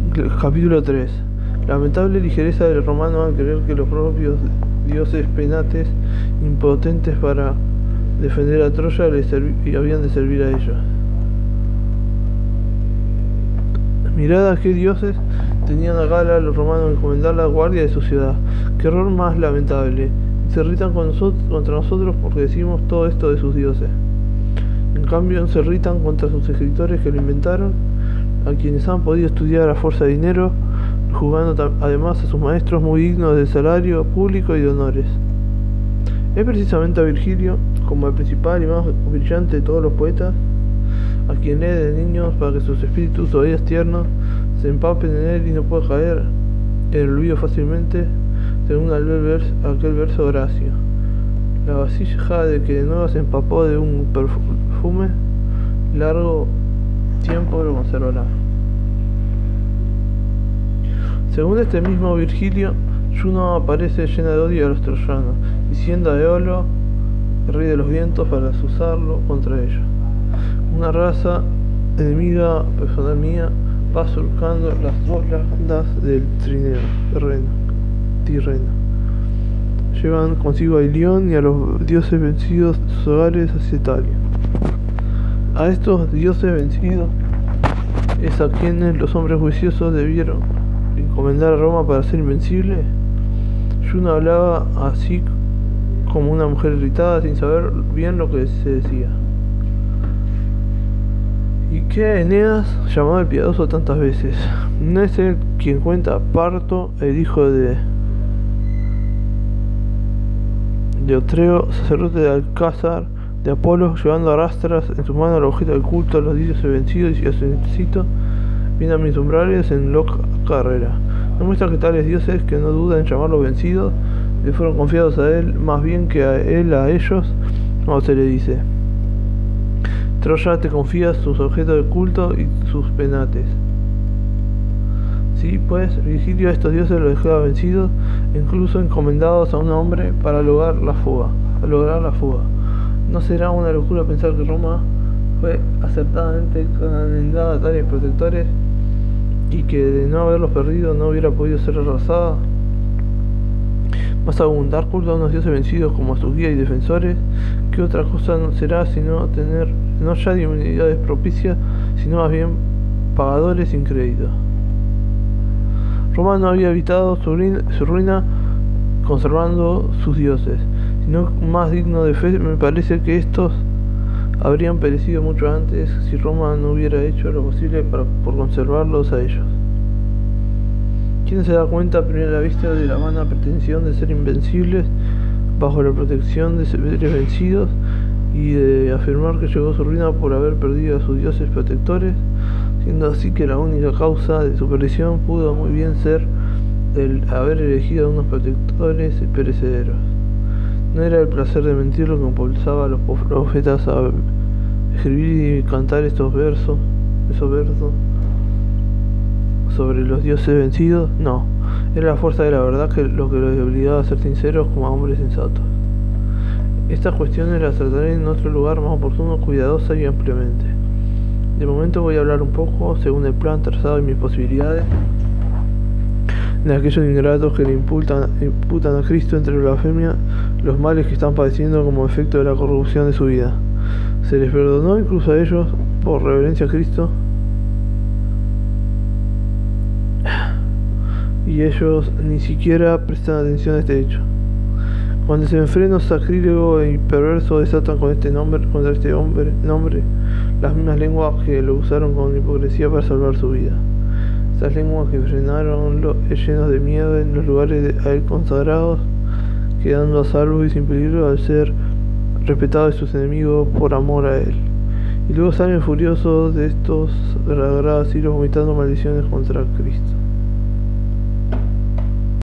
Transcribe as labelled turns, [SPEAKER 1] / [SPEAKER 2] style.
[SPEAKER 1] Capítulo 3. Lamentable ligereza del romano al creer que los propios dioses penates, impotentes para defender a Troya, habían de servir a ellos. Mirad a qué dioses tenían a gala los romanos encomendar la guardia de su ciudad. Qué error más lamentable. Se irritan contra nosotros porque decimos todo esto de sus dioses. En cambio, se irritan contra sus escritores que lo inventaron, a quienes han podido estudiar a fuerza de dinero, juzgando además a sus maestros muy dignos de salario público y de honores. Es precisamente a Virgilio, como el principal y más brillante de todos los poetas, a quien lee de niños para que sus espíritus todavía tiernos se empapen en él y no pueda caer en el olvido fácilmente, según aquel verso Horacio. La vasija de que de nuevo se empapó de un perfume, largo tiempo lo conservará. Según este mismo Virgilio, Juno aparece llena de odio a los troyanos, diciendo a Eolo, el rey de los vientos, para azuzarlo contra ellos. Una raza enemiga personal mía va surcando las dos landas del Tirreno. Llevan consigo a Ilión y a los dioses vencidos de sus hogares hacia Italia. A estos dioses vencidos es a quienes los hombres juiciosos debieron encomendar a Roma para ser invencible. Juno hablaba así como una mujer irritada sin saber bien lo que se decía. ¿Y qué Eneas llamaba el piadoso tantas veces? ¿No es él quien cuenta Parto, el hijo de Otreo, sacerdote de Alcázar, de Apolo, llevando a rastras en sus manos el objeto del culto a los dioses vencidos y a su necesito, viene a mis umbrales en loca carrera? Demuestra que tales dioses, que no dudan en llamarlos vencidos, le fueron confiados a él más bien que a él a ellos, como se le dice: Troya te confía sus objetos de culto y sus penates. Sí, pues Virgilio a estos dioses los dejaba vencidos, incluso encomendados a un hombre para lograr la fuga. ¿No será una locura pensar que Roma fue acertadamente encomendada a tales protectores y que de no haberlos perdido no hubiera podido ser arrasada? Más aún, dar culto a unos dioses vencidos como a sus guías y defensores, ¿qué otra cosa no será sino tener no ya divinidades propicias, sino más bien pagadores sin crédito? Roma no había evitado su ruina conservando sus dioses, sino más digno de fe me parece que estos habrían perecido mucho antes si Roma no hubiera hecho lo posible por conservarlos a ellos. ¿Quién se da cuenta a primera vista de la vana pretensión de ser invencibles bajo la protección de seres vencidos y de afirmar que llegó su ruina por haber perdido a sus dioses protectores, siendo así que la única causa de su perdición pudo muy bien ser el haber elegido a unos protectores perecederos? ¿No era el placer de mentir lo que impulsaba a los profetas a escribir y cantar esos versos sobre los dioses vencidos? No, era la fuerza de la verdad lo que los obligaba a ser sinceros como a hombres sensatos. Estas cuestiones las trataré en otro lugar más oportuno, cuidadosa y ampliamente. De momento voy a hablar un poco, según el plan trazado y mis posibilidades, de aquellos ingratos que le imputan a Cristo entre la blasfemia los males que están padeciendo como efecto de la corrupción de su vida. Se les perdonó incluso a ellos por reverencia a Cristo, y ellos ni siquiera prestan atención a este hecho. Cuando ese enfreno sacrílego y perverso desatan contra este nombre las mismas lenguas que lo usaron con hipocresía para salvar su vida. Esas lenguas que frenaron llenos de miedo en los lugares a él consagrados, quedando a salvo y sin peligro al ser respetados de sus enemigos por amor a él. Y luego salen furiosos de estos sagrados siglos vomitando maldiciones contra Cristo.